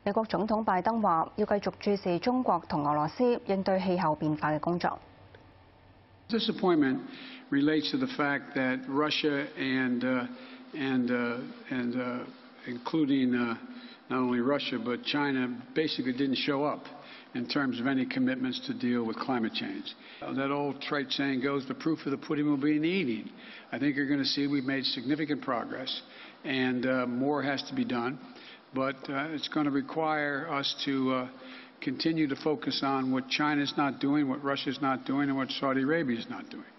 美國總統拜登話要繼續注視中國同俄羅斯應對氣候變化嘅工作。 Disappointment relates to the fact that Russia and including not only Russia but China basically didn't show up in terms of any commitments to deal with climate change. That old trite saying goes, the proof of the pudding will be in the eating. I think you're going to see we've made significant progress, and more has to be done. But it's going to require us to continue to focus on what China's not doing, what Russia's not doing, and what Saudi Arabia is not doing.